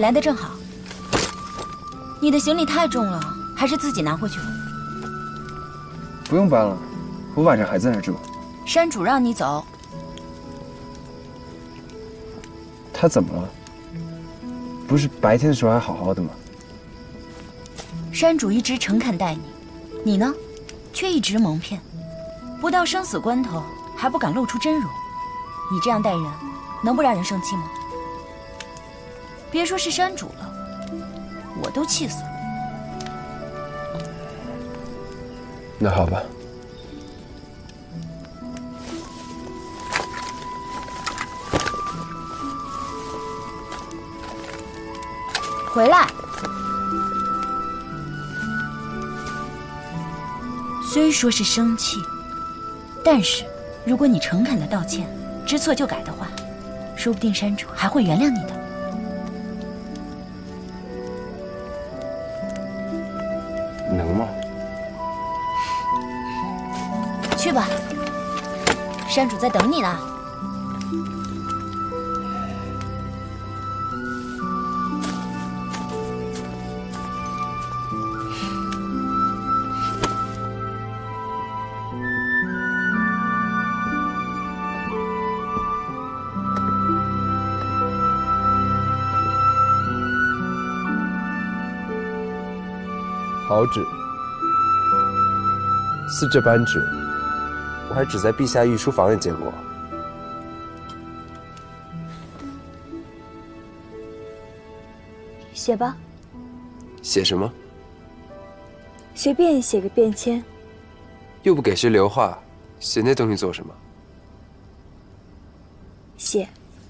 来得正好。你的行李太重了，还是自己拿回去吧。 不用搬了，我晚上还在那住。 山主让你走。 他怎么了？不是白天的时候还好好的吗？ 山主一直诚恳待你，你呢，却一直蒙骗。不到生死关头，还不敢露出真容。你这样待人，能不让人生气吗？别说是山主了，我都气死了。 那好吧。 回来。虽说是生气，但是如果你诚恳的道歉，知错就改的话，说不定山主还会原谅你的。 能吗？ 去吧，山主在等你呢。 好旨，似这般旨，我还只在陛下御书房里见过。 写吧。 写什么？ 随便写个便签。 又不给谁留话，写那东西做什么？ 写。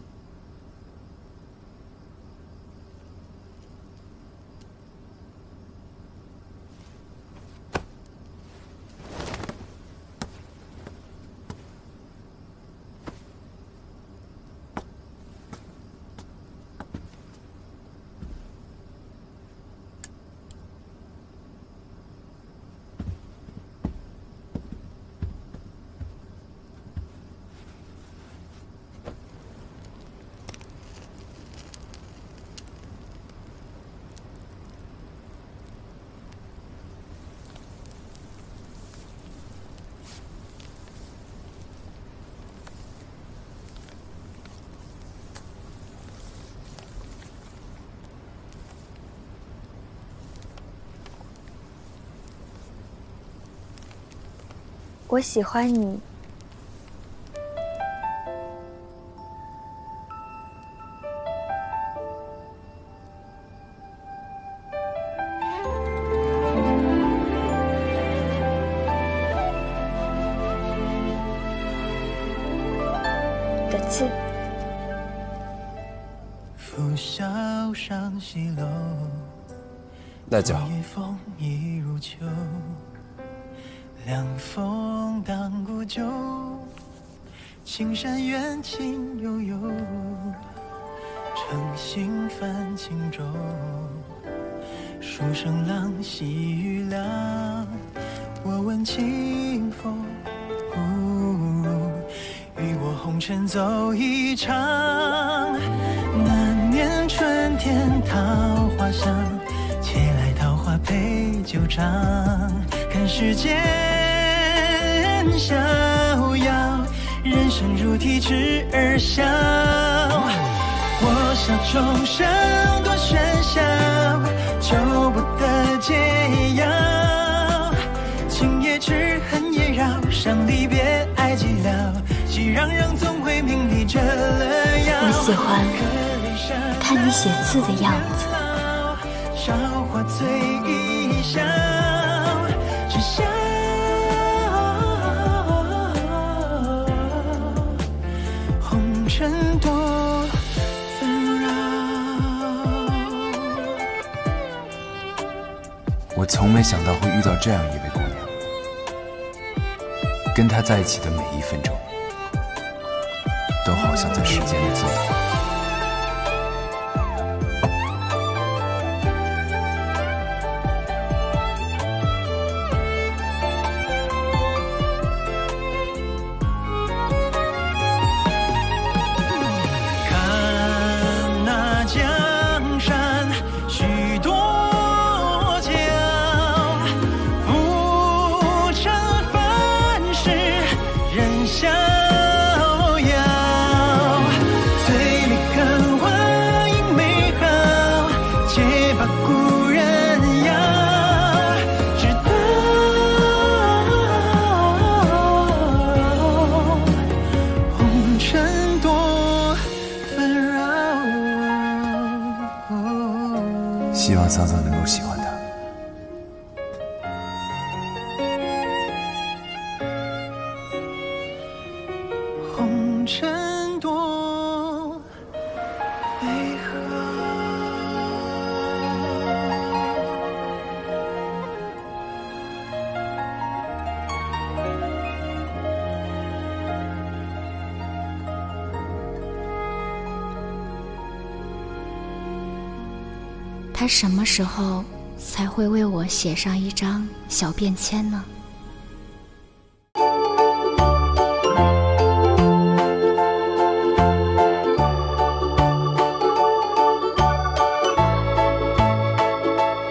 我喜欢你。的字。 那叫。 凉风荡古旧，青山远情悠悠，诚心泛轻舟。书声浪，细雨凉，我闻清风忽如与我红尘走一场。那年春天桃花香，且来桃花配酒尝，看世间逍遥，人生如题痴儿笑。我笑众生多喧嚣，求不得解药。情也痴，恨也绕，伤离别，爱寂寥。熙攘攘总会名利折了腰。 我喜欢看你写字的样子。 韶华醉一笑，只笑红尘多纷扰。 我从没想到会遇到这样一位姑娘，跟她在一起的每一分钟，都好像在时间的尽头。 看那江山希望桑桑能够喜欢他。 红尘多为何？ 他什么时候才会为我写上一张小便签呢？